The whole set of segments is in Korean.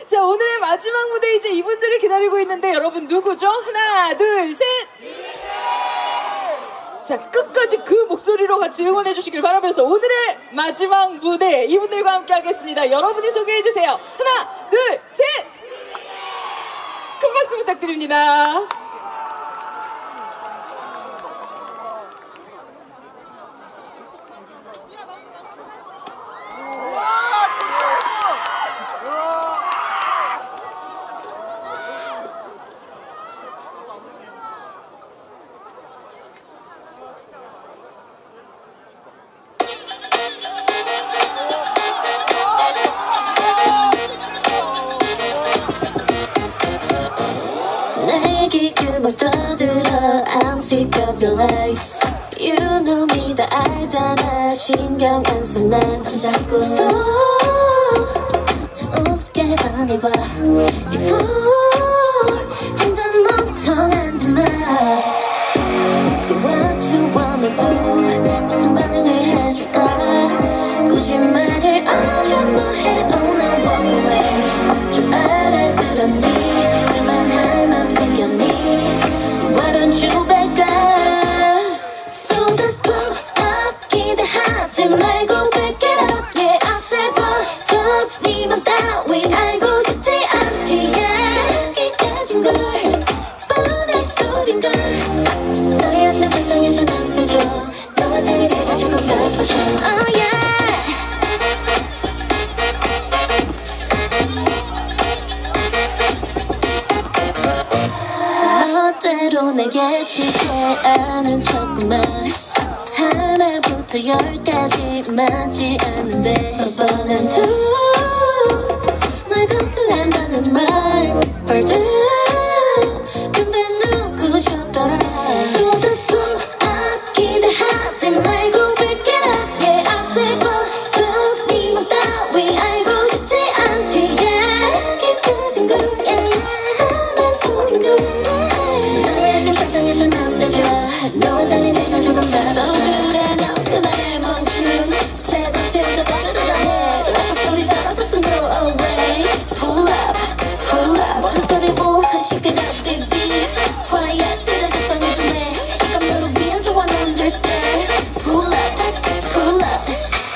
자, 오늘의 마지막 무대 이제 이분들이 기다리고 있는데 여러분 누구죠? 하나, 둘, 셋! 자, 끝까지 그 목소리로 같이 응원해 주시길 바라면서 오늘의 마지막 무대 이분들과 함께 하겠습니다. 여러분이 소개해 주세요. 하나, 둘, 셋! 큰 박수 부탁드립니다. I'm sick of your lies. You know me 다 알잖아. 신경 안 써 난 자꾸 더 웃게 반해봐. You fool 혼자 멍청한 짓 마. Say what you wanna do. 무슨 반응을 해줄까. 굳이 말을 안 줘. 뭐해 oh now walk away. 좀 알아 그러니 그만할 맘 생겼니. Why don't you back up? So just pull up 기대하지 말고 back it up. Yeah I said 벌써 네 맘 따위 알고 싶지 않지. Yeah 여기까진 걸 뻔한 소린 걸. 너였던 세상에서 난 빼줘. 너와 달리 내가 조금 나빠져. Oh yeah. 때로 내게 지게 아는 척만 하나부터 열까지 맞지 않는데 뻔한 널 걱정한다는 말 벌드 근데 누구 줬더라. So just pull up 기대하지 말고 pick it up. Yeah I say 벌써 네 맘 따위 알고 싶지 않지. Yeah 기쁘진 걸 yeah 하나 소린 걸. 세상에서 남겨줘. 너와 달리 내가 조금 나빠져. 그래 너 그날에 멈추면 제발 세우다 빠져들어 해. 라파소리 떨어졌어 go away. Pull up pull up 모든 소리 모아 시끄러 baby. Quiet 들려줬던 요즘에 이건 너를 위한 조언 understand. Pull up pull up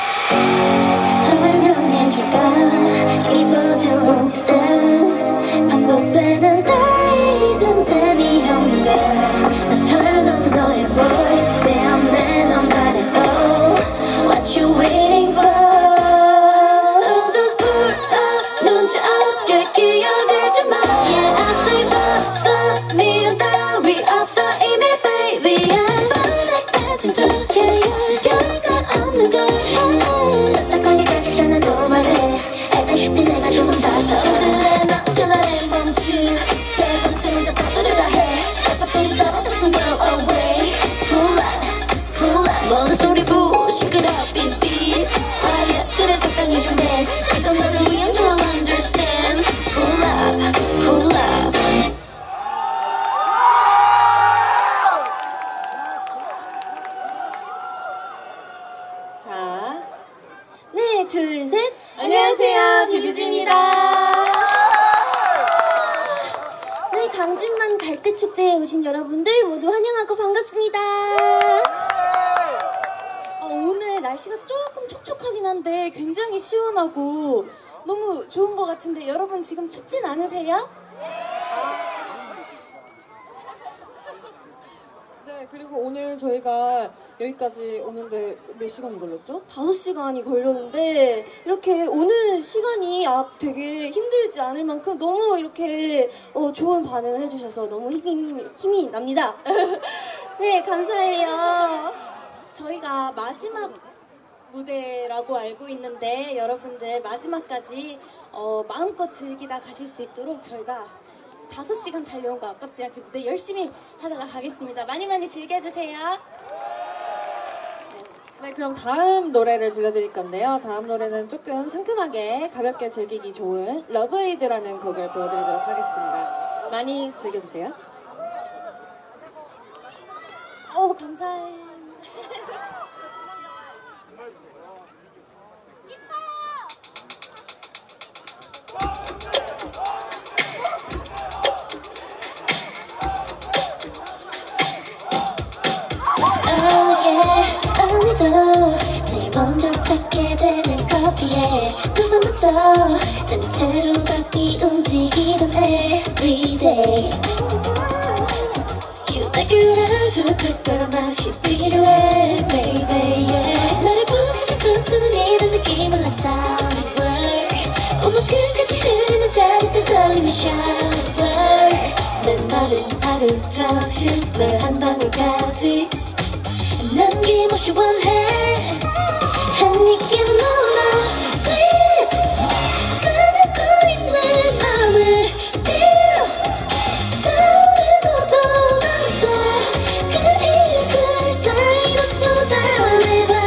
설명해줄까 이 벌어진 long distance 반복되는 story 좀 재미없는 걸. Turn on 너의 voice 때문에 넌 말해도 What you waiting for. So just pull up 눈치 없게 끼어들지 마. Yeah I say 벌써 미련 따위 없어 이미 baby. Yeah 뻔하게 좀 yeah 결과 없는 걸. 딱딱하게까지 사나도 말해. 알다시피 내가 조금 다더. 그래 너 그날에 멈추 세 번째 혼자 떠들으라 해. 라파소리 떨어졌어 go away. Pull up pull up 모든 소리 부 시끄러 삐삐. Quiet 들에 적당히 좀 해. 이건 너를 위한 조언 understand. Pull up pull up. 자, 네 둘 셋. 안녕하세요, 뷰비지입니다. 네, 강진만 갈대축제에 오신 여러분들 모두 환영하고 반갑습니다. 오늘 날씨가 조금 촉촉하긴 한데 굉장히 시원하고 너무 좋은 것 같은데 여러분 지금 춥진 않으세요? 네, 그리고 오늘 저희가 여기까지 오는데 몇 시간이 걸렸죠? 5시간이 걸렸는데 이렇게 오는 시간이 되게 힘들지 않을 만큼 너무 이렇게 좋은 반응을 해주셔서 너무 힘이 납니다. 네, 감사해요. 저희가 마지막 무대라고 알고 있는데 여러분들 마지막까지 마음껏 즐기다 가실 수 있도록 저희가 5시간 달려온 거 아깝지 않게 무대 열심히 하다가 가겠습니다. 많이 즐겨주세요. 네, 그럼 다음 노래를 들려드릴 건데요. 다음 노래는 조금 상큼하게 가볍게 즐기기 좋은 러브에이드라는 곡을 보여드리도록 하겠습니다. 많이 즐겨주세요. 감사해요. 먼저 찾게 되는 커피에 눈만 맞춰 단체로 바삐 움직이던 everyday 휴대폰을 특별한 맛이 필요해 baby yeah. 너를 부수면 투수는 이런 느낌을 like soundword 온몸 끝까지 흐르는 짜릿한 떨림이 shower 내 맘은 하루 정신 널 한 방울까지 남김없이 원해 한 입게 물어 sweet 까놓고 있는 맘을 still 차오르고도 멈춰 그 입술 사이로 쏟아내봐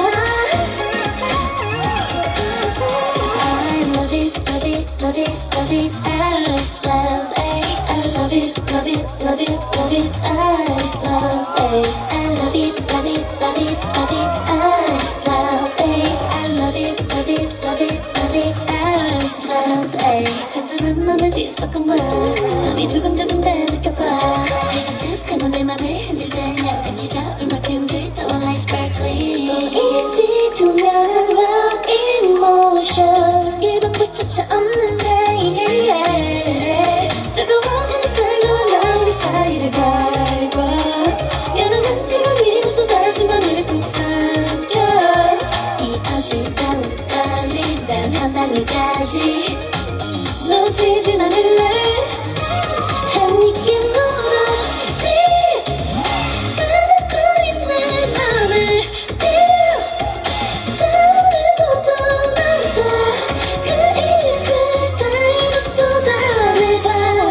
I love it, love it, love it, love it, I just love it I love it, love it, love it, love it, I just love it I love it, love it, love it, love it, I just love it I love it, love it, love it, love it, I just love it 잔잔한 맘을 뒤섞어봐 맘이 두근두근대 느껴봐 착한 너내 맘을 흔들 때면 간지러울 만큼 들떠와 like sparkling 보이지 투명한 love in motion 일방법조차 없는데 yeah, yeah. 뜨거워지는 살과 우리 사이를 밟아 연한 티가 위로 쏟아진 맘을 꼭 삼켜 이 어지러운 떨림 단 한 방울까지 놓치진 않을래 한 입게 물어 sweet 까놓고 있는 맘을 still 차오르고도 멈춰 그 입술 사이로 쏟아내봐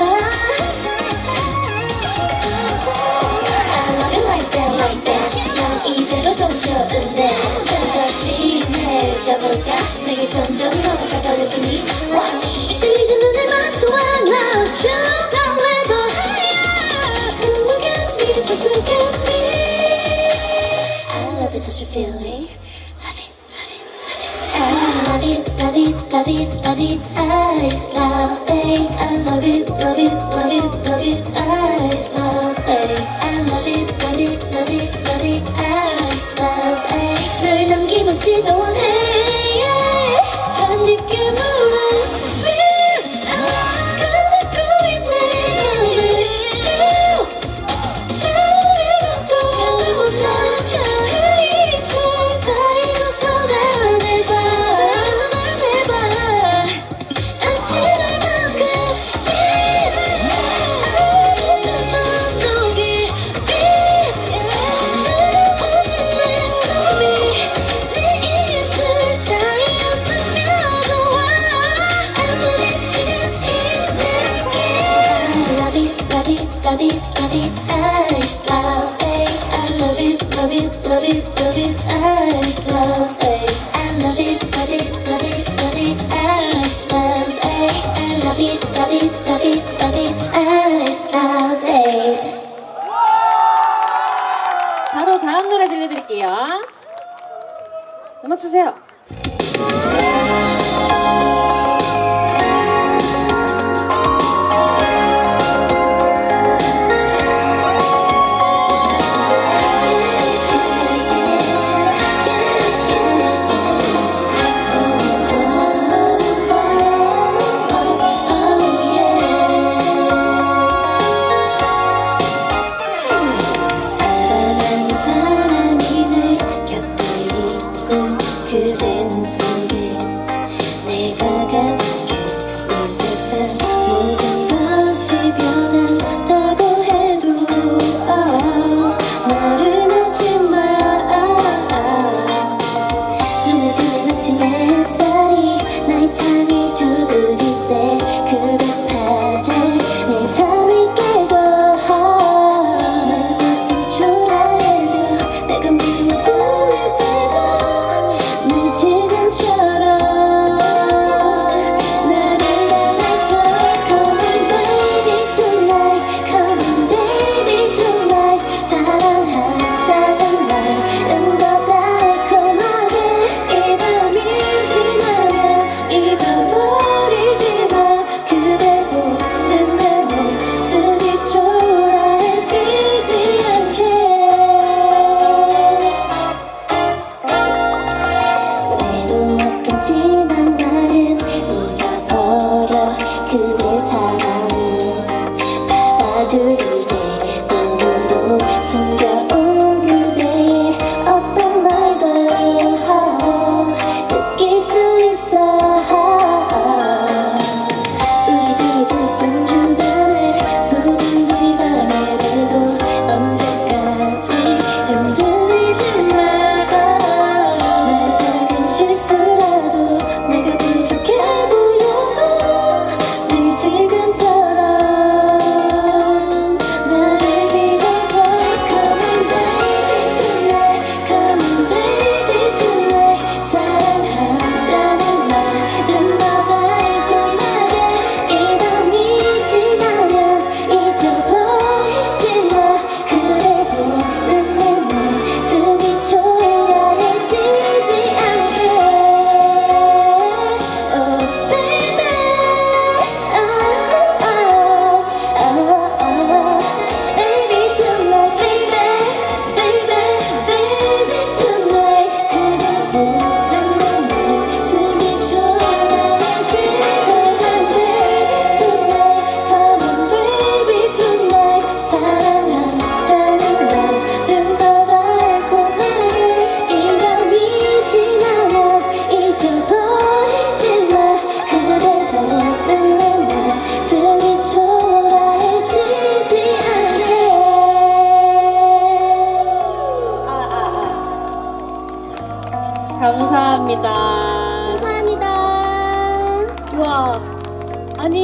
I love it like that, like that 난 이대로 더 좋은데 더 진해져볼까 내게 점점 넘어가버리니 watch 들리는 눈을 맞춰 Now jump down level higher Look at me, just look at me I love it, such a feeling Love it, love it, love it I love it, love it, love it I just love it I love it, love it, love it, love it I just love it I love it, love it, love it, love it I just love it 널 남김없이 더 원해 yeah. 한 입게 물어 sweet 까놓고 있는 맘을 still 차오르고도 멈춰 그 입술 사이로 쏟아내봐 아찔할 만큼 yes 아무것도 못 녹일 beat 뜨거워진 내 숨이 네 입술 사이로 스며들어와 I love it 지금 이 느낌 I love it, love it, love it, love it I just love it I love it, love it, love it, love it I just love it I love it, love it, love it, love it I just love it I love it, love it, love it, love it I just love it 바로 다음 노래 들려드릴게요. 음악 주세요. 사랑하는 사람이 내 곁에 있고 그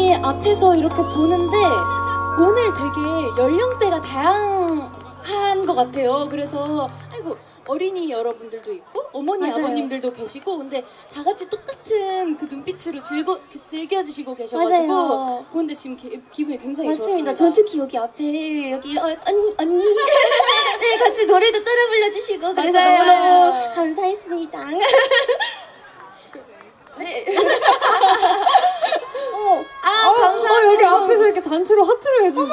아니 앞에서 이렇게 보는데 오늘 되게 연령대가 다양한 것 같아요. 그래서 아이고 어린이 여러분들도 있고 어머니 맞아요. 아버님들도 계시고 근데 다 같이 똑같은 그 눈빛으로 즐겨주시고 계셔가지고 맞아요. 보는데 지금 기분이 굉장히 맞습니다. 좋았습니다. 전 특히 여기 앞에 여기 언니 네 같이 노래도 따라 불러주시고 그래서 맞아요. 너무너무 감사했습니다. 네. 감사합니다. 여기 앞에서 이렇게 단체로 하트를 해주시고.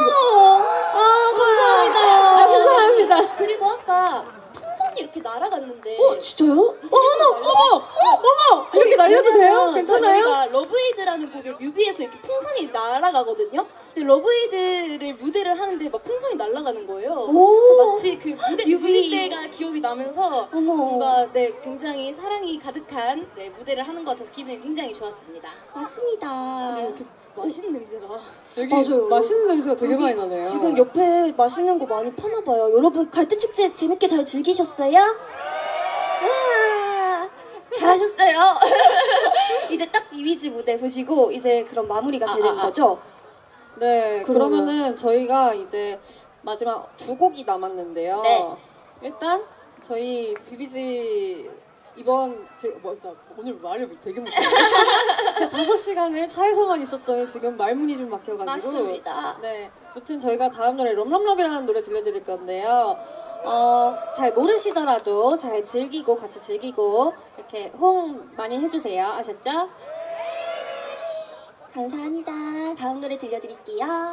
감사합니다. 감사합니다. 그리고 아까 풍선이 이렇게 날아갔는데 진짜요? 어머! 이렇게 날려도 돼요? 괜찮아요? 저희가 러브에이드라는 곡의 뮤비에서 이렇게 풍선이 날아가거든요. 근데 러브에이드를 무대를 하는데 막 풍선이 날아가는 거예요. 그래서 마치 그 무대 때가 기억이 나면서 뭔가 굉장히 사랑이 가득한 무대를 하는 것 같아서 기분이 굉장히 좋았습니다. 맞습니다. 이렇게 맛있는 냄새가 여기 맞아요. 맛있는 냄새가 되게 많이 나네요. 지금 옆에 맛있는 거 많이 파나 봐요. 여러분 갈대축제 재밌게 잘 즐기셨어요? 와, 잘하셨어요. 이제 딱 이미지 무대 보시고 이제 그럼 마무리가 되는 거죠? 네, 그러면. 그러면은 저희가 이제 마지막 두 곡이 남았는데요. 네. 일단 저희 비비지 오늘 말을 되게 못해요. 제가 5시간을 차에서만 있었더니 지금 말문이 좀 막혀가지고. 맞습니다. 네, 여튼 저희가 다음 노래 럼럼럽이라는 노래 들려드릴 건데요. 잘 모르시더라도 잘 즐기고 같이 즐기고 이렇게 호응 많이 해주세요. 아셨죠? 감사합니다. 다음 노래 들려드릴게요.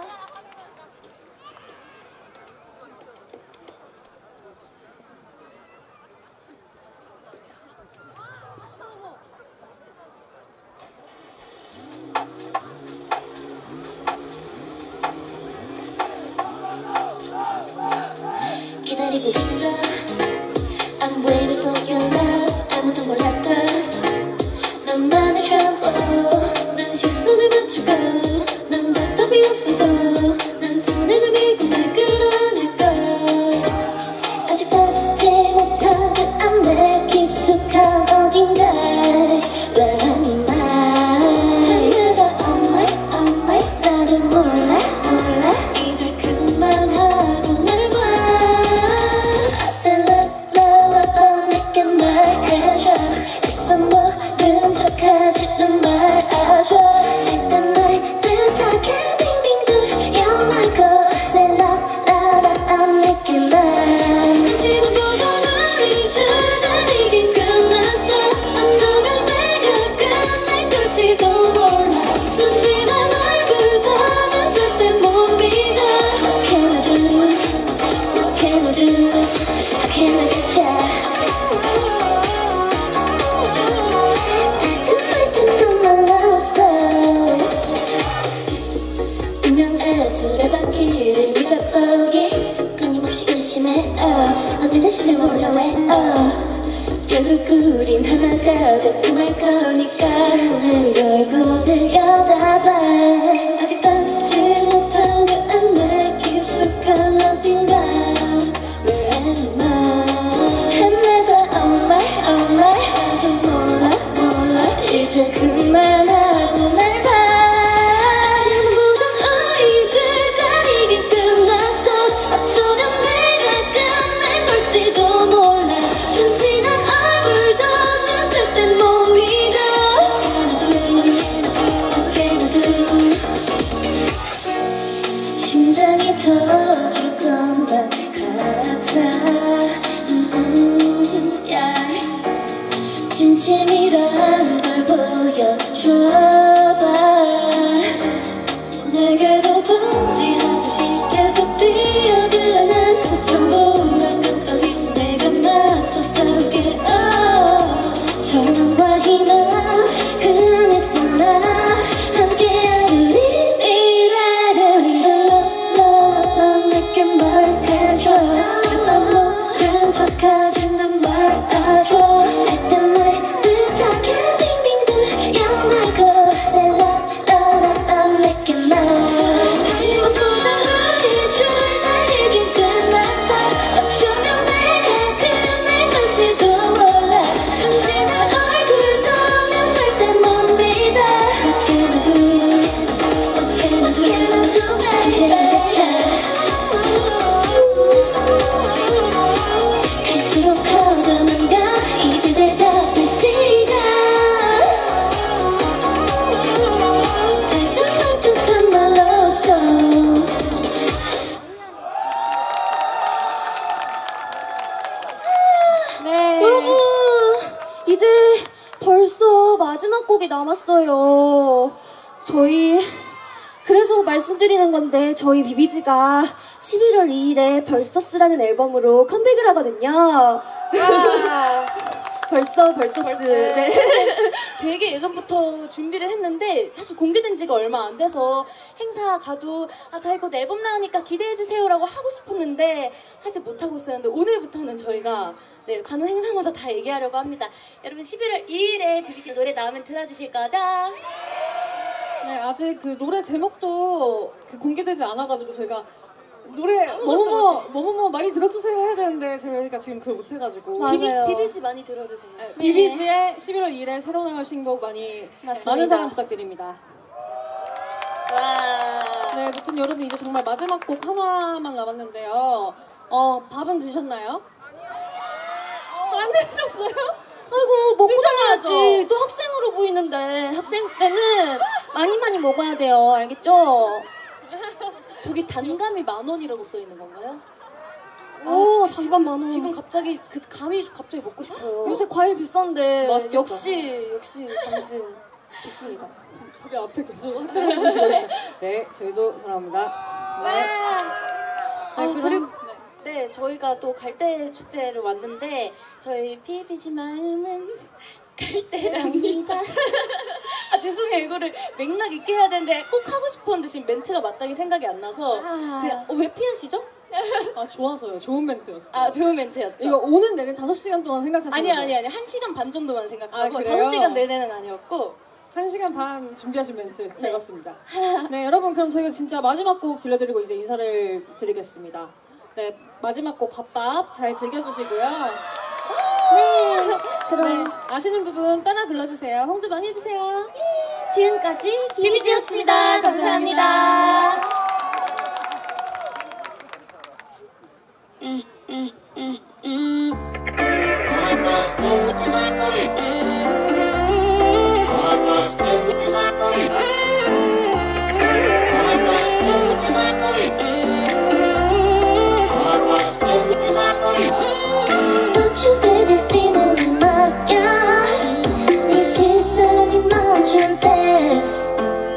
기다리고 있어 I'm waiting for your love 아무도 몰랐다 너만의 trouble 난 시선을 맞추고 넌 답답이 없어도 난 손에 내밀고 날 끌어안을걸 아직 닿지 못한 그 안에 깊숙한 어딘가에 바라는 말 내가 oh my 나도 몰라 이제 그만하고 날 봐 Say love love 내게 말해줘 애써 모른 척하지는 말아줘 일단 널 뜻하게 빙빙 돌려 말고 Say love 내게만 지금보다 널 이제 달리긴 끝났어 어쩌면 내가 끝낸 걸지도 몰라 순진한 얼굴서는 절대 못 믿어 What can I do? What can I do? How can I get ya? 다툼할 틈도 말라 없어 운명의 수레바퀴를 네가 보기 끊임없이 의심해 넌 내 자신을 몰라 왜 결국 우린 하나가 되고 말 거니까 눈을 열고 들여다봐 아직 닿지 못한 그 안에 깊숙한 어딘가 Where am I 헤매다 oh my 나도 몰라 이제 그만하고 날 봐 지금보다 이제 달리기 끝났어 어쩌면 내가 끝낸 걸지도 몰라 순진한 얼굴도 난 절대 못 믿어 What can I do? 저희 그래서 말씀드리는 건데 저희 비비지가 11월 2일에 벌써스라는 앨범으로 컴백을 하거든요. 벌써스. 네. 되게 예전부터 준비를 했는데 사실 공개된 지가 얼마 안 돼서 행사 가도 저희 곧 앨범 나오니까 기대해주세요라고 하고 싶었는데 하지 못하고 있었는데 오늘부터는 저희가 네, 가는 행사마다 다 얘기하려고 합니다. 여러분 11월 2일에 비비지 노래 나오면 들어주실 거죠? 네, 아직 그 노래 제목도 공개되지 않아가지고 저희가 노래 뭐뭐 많이 들어주세요 해야 되는데 저희가 지금 그걸 못해가지고 맞아요. 비비지 많이 들어주세요. 네, 비비지의 11월 2일에 새로 나올 신곡 많이 많은 사랑 부탁드립니다. 와. 네, 아무튼 여러분 이제 정말 마지막 곡 하나만 남았는데요. 밥은 드셨나요? 안 드셨어요? 아이고 먹고 드셔야죠. 다녀야지. 또 학생으로 보이는데 학생 때는 많이 먹어야 돼요. 알겠죠? 저기 단감이 10,000원이라고 써 있는 건가요? 오, 잠깐 만원. 지금 갑자기 그 감이 갑자기 먹고 싶어요. 요새 과일 비싼데 맛있겠다. 역시 강진 좋습니다. 저기 앞에 계속 흔들어 주시고 있어요. 네, 저희도 사랑합니다. 네, 그리고 네, 저희가 또 갈대 축제를 왔는데 저희 비비지 마음은 갈대랍니다. 죄송해요. 이거를 맥락 있게 해야 되는데 꼭 하고 싶었는데 지금 멘트가 마땅히 생각이 안 나서 그냥 왜 피하시죠? 좋아서요. 좋은 멘트였어요. 좋은 멘트였죠. 이거 오는 내내 5시간 동안 생각하시는 아니 1시간 반 정도만 생각하고 그래요? 5시간 내내는 아니었고 1시간 반 준비하신 멘트 즐겁습니다. 네, 여러분 그럼 저희가 진짜 마지막 곡 들려드리고 이제 인사를 드리겠습니다. 네, 마지막 곡 밥밥 잘 즐겨주시고요. 네, 그럼 네, 아시는 부분 따라 불러주세요. 홍도 많이 해주세요. 지금까지 비비지였습니다. 감사합니다. Don't you feel this feeling 맡겨 네 시선이 멈춘 댄스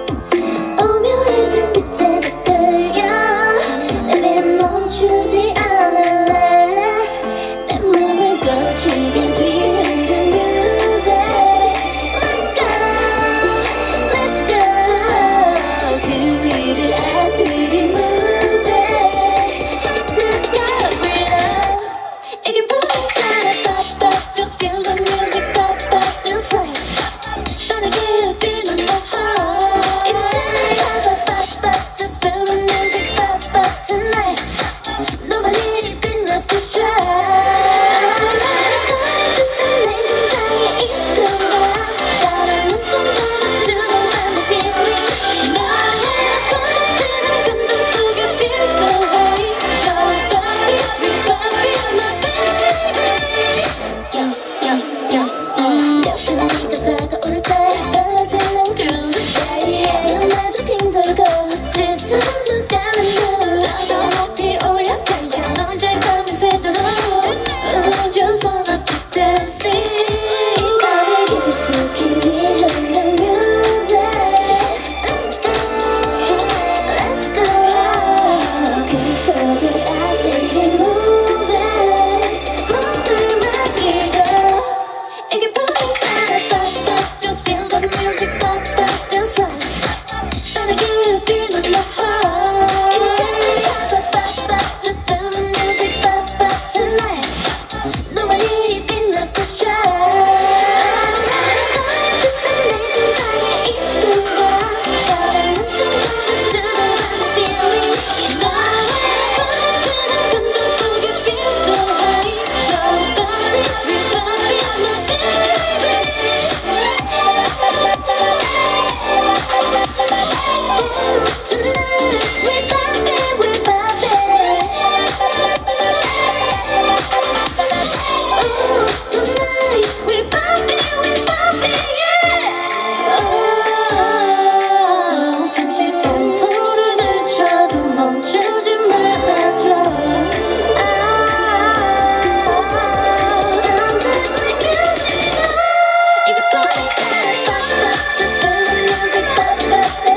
오묘해진 빛에 더 끌려 Baby 멈추지 않을래 내 몸을 거칠게 뒤흔든 music Let's go 그 위를 아스리 무대 Shut the sky with us 이게 pop, just feel the music, pop, dance right. 떠나기를 뛰는 my heart. 이제 pop, just feel the music, pop, tonight. 너만이 빛났어, shine. 내 심장에 이 순간 다른 눈동자를 주고만 the feeling. 너의 뻗어지는 감정 속에 feel so high. Your body, we body, my baby. 몇 분이 더 다가올 때 떨어지는 groove 넌 마주 빈돌고 짙어져가는 눈 더 높이 올라가야 언제 밤새도록 Just wanna keep dancing 이 밤을 깊숙이 흐르는 music Let's go 그 속을 아직 moving 몸을 맡기고 이게 pop, just feel the music, pop, dance right. 떠나기를 뛰는 my heart. 이제 pop, just feel the music, pop, tonight. 너만이 빛났어, shine. 내 심장에 이 순간 다른 눈동자를 주고만 the feeling. 너의 뻗어지는 감정 속에 feel so high. Your body, we body, my baby. Tonight, we body, we body. Tonight, we body, yeah. 잠시 템포를 늦춰도 멈추지 말아줘. I'm simply music. 이게 pop, just feel the music, pop,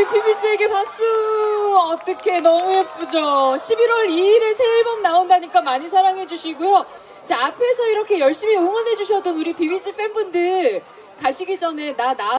비비지에게 박수! 어떡해, 너무 예쁘죠? 11월 2일에 새 앨범 나온다니까 많이 사랑해주시고요. 자, 앞에서 이렇게 열심히 응원해주셨던 우리 비비지 팬분들, 가시기 전에 나